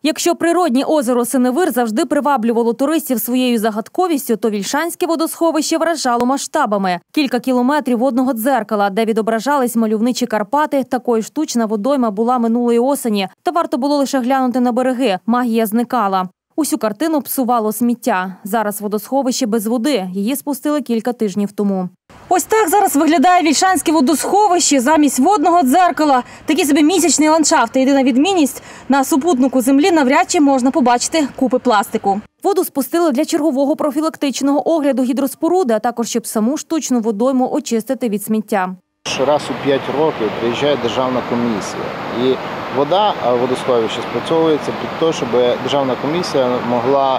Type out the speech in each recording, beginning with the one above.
Якщо природнє озеро Синевир завжди приваблювало туристів своєю загадковістю, то Вільшанське водосховище вражало масштабами. Кілька кілометрів водного дзеркала, де відображались мальовничі Карпати, такою штучна водойма була минулої осені. Та варто було лише глянути на береги, магія зникала. Усю картину псувало сміття. Зараз водосховище без води, її спустили кілька тижнів тому. Ось так зараз виглядає Вільшанське водосховище замість водного дзеркала. Такий собі місячний ландшафт. Єдина відмінність – на супутнику землі навряд чи можна побачити купи пластику. Воду спустили для чергового профілактичного огляду гідроспоруди, а також щоб саму штучну водойму очистити від сміття. Раз у 5 років приїжджає державна комісія. І вода водосховища спрацьовується під те, щоб державна комісія могла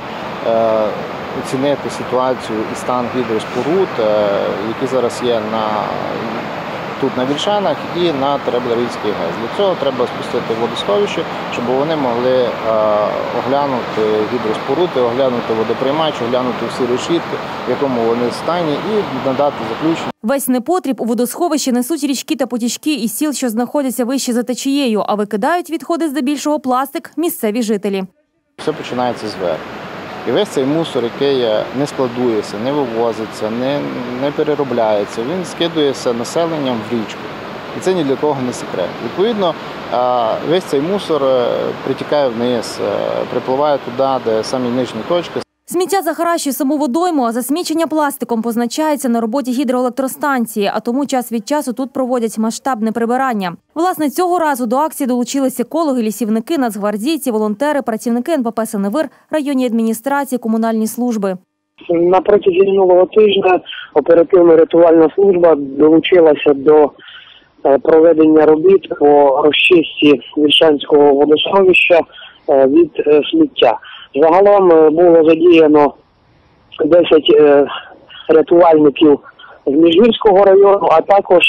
оцінити ситуацію і стан гідроспоруд, які зараз є тут на Вільшанах і на Тереблярівській ГЕС. Для цього треба спустити водосховище, щоб вони могли оглянути гідроспоруди, оглянути водоприймач, оглянути всі решітки, в якому вони стані, і надати заключення. Весь непотріб у водосховищі несуть річки та потічки із сіл, що знаходяться вище за течією, а викидають відходи здебільшого пластик місцеві жителі. Все починається зверху. І весь цей мусор, який не складується, не вивозиться, не переробляється, він скидується населенням в річку. І це ні для кого не секрет. Відповідно, весь цей мусор притікає вниз, припливає туди, де самі нижні точки. Сміття захаращує саму водойму, а засмічення пластиком позначається на роботі гідроелектростанції, а тому час від часу тут проводять масштабне прибирання. Власне, цього разу до акції долучились екологи, лісівники, нацгвардійці, волонтери, працівники НПП «Синевир», районні адміністрації, комунальні служби. На протязі минулого тижня оперативно-рятувальна служба долучилася до проведення робіт по розчистці Вільшанського водосховища від сміття. Загалом було задіяно 10 рятувальників з Міжгірського району, а також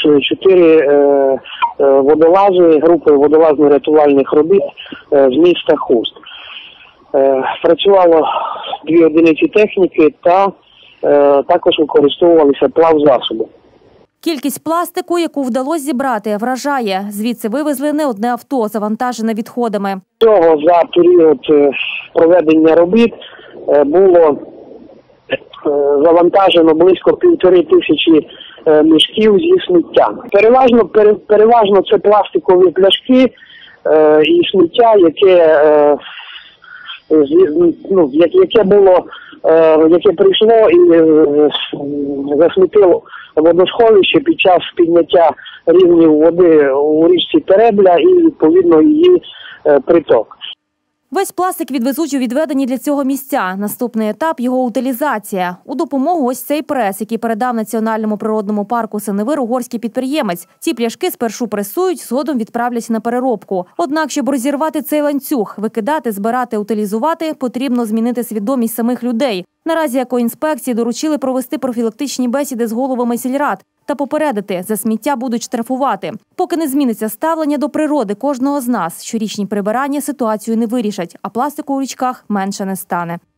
4 водолази, групи водолазно-рятувальних робіт з міста Хуст. Працювало 2 одиниці техніки та також використовувалися плавзасоби. Кількість пластику, яку вдалося зібрати, вражає. Звідси вивезли не одне авто, завантажене відходами. Цього за період проведення робіт було завантажено близько 1500 мішків зі сміттям. Переважно це пластикові пляшки і сміття, яке прийшло і засмітило водосховище під час підняття рівнів води у річці Теребля і, відповідно, її приток. Весь пластик відвезуть у відведені для цього місця. Наступний етап – його утилізація. У допомогу ось цей прес, який передав Національному природному парку Синевир угорський підприємець. Ці пляшки спершу пресують, згодом відправлять на переробку. Однак, щоб розірвати цей ланцюг, викидати, збирати, утилізувати, потрібно змінити свідомість самих людей. Наразі екоінспекції доручили провести профілактичні бесіди з головами сільрад та попередити, за сміття будуть штрафувати. Поки не зміниться ставлення до природи кожного з нас, щорічні прибирання ситуацію не вирішать, а пластику у річках менше не стане.